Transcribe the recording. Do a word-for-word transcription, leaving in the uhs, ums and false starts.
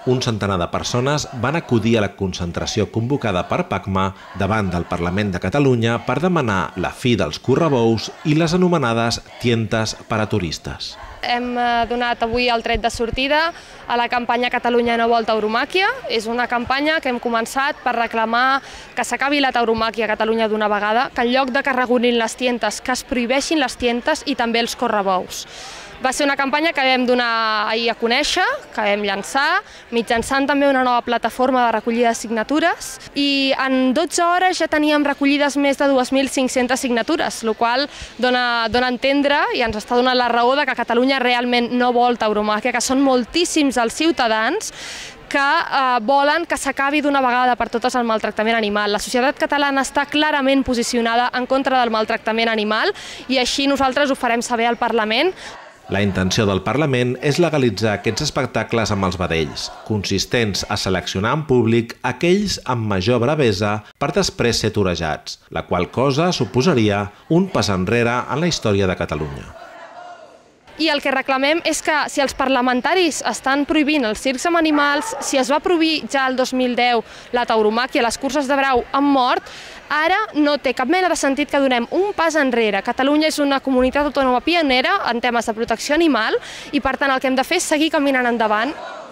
un centenar de persones van acudir a la concentració convocada per PACMA davant del Parlament de Catalunya per demanar la fi dels correbous i les anomenades tientes per a turistes. Hem donat avui el tret de sortida a la campanya Catalunya no vol tauromàquia. És una campanya que hem començat per reclamar que s'acabi la tauromàquia a Catalunya d'una vegada, que en lloc de que es regulin les tientes, que es prohibeixin les tientes i també els correbous. Va ser una campanya que vam donar ahir a conèixer, que vam llançar, mitjançant també una nova plataforma de recollida de signatures, i en dotze hores ja teníem recollides més de dues mil cinc-centes signatures, el qual dona, dona a entendre i ens està donant la raó de que Catalunya realment no vol tauromàquia, que són moltíssims els ciutadans que eh, volen que s'acabi d'una vegada per totes el maltractament animal. La societat catalana està clarament posicionada en contra del maltractament animal i així nosaltres ho farem saber al Parlament. La intenció del Parlament és legalitzar aquests espectacles amb els vedells, consistents a seleccionar en públic aquells amb major bravesa per després ser torejats, la qual cosa suposaria un pas enrere en la història de Catalunya. I el que reclamem és que si els parlamentaris estan prohibint els circs amb animals, si es va prohibir ja el dos mil deu la tauromàquia, les curses de brau amb mort, ara no té cap mena de sentit que donem un pas enrere. Catalunya és una comunitat autònoma pionera en temes de protecció animal i per tant el que hem de fer és seguir caminant endavant.